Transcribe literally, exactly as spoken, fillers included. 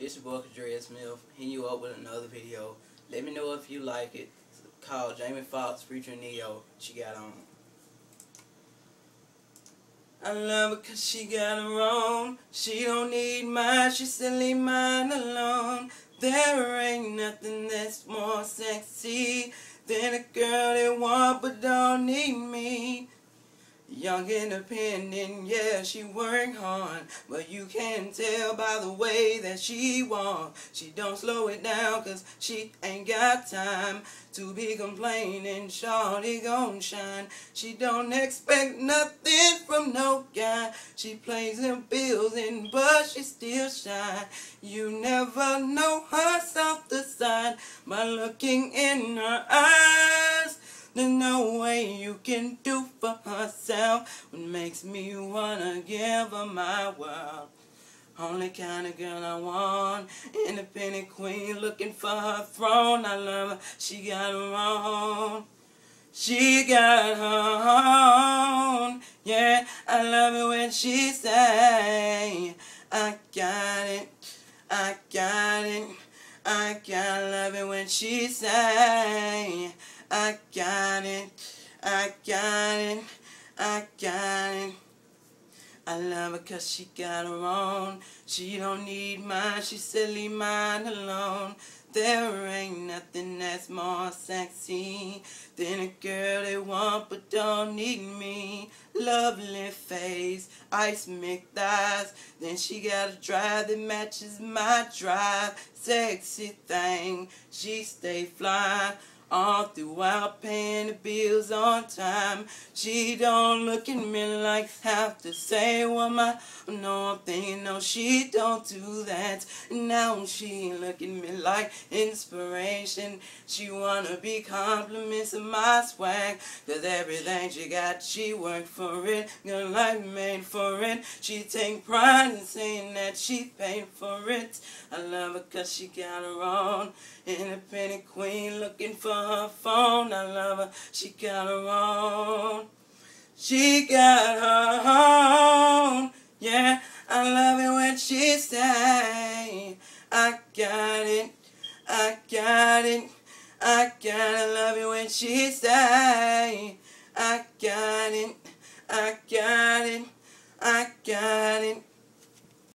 It's your boy Cadrez Smith, hitting you up with another video. Let me know if you like it. It's called Jamie Foxx featuring NEYO. She got on. I love her cause she got her own. She don't need mine, she still leave mine alone. There ain't nothing that's more sexy than a girl that want but don't need me. Young, independent, yeah, she work hard, but you can tell by the way that she walk. She don't slow it down cause she ain't got time to be complaining. Shawty gon' shine. She don't expect nothing from no guy. She plays them bills in, but she still shine. You never know her softer side by looking in her eyes. There's no way you can do for herself what makes me wanna give her my world. Only kind of girl I want, independent queen looking for her throne. I love her, she got her own. She got her own. Yeah, I love it when she say, I got it, I got it, I gotta love it when she say, I got it, I got it, I got it. I love her cause she got her own. She don't need mine, she still leave mine alone. There ain't nothing that's more sexy than a girl that want but don't need me. Lovely face, ice mixed thighs, then she got a drive that matches my drive. Sexy thing, she stay fly all throughout, paying the bills on time. She don't look at me like have to say what my no, I'm thinking no, she don't do that. Now she look at me like inspiration. She wanna be compliments of my swag, cause everything she got, she worked for it. Good life made for it. She take pride in saying that she paid for it. I love her cause she got her own. Independent queen looking for her phone. I love her, she got her own. She got her own. Yeah, I love it when she say, I got it, I got it, I gotta love it when she say, I got it, I got it, I got it.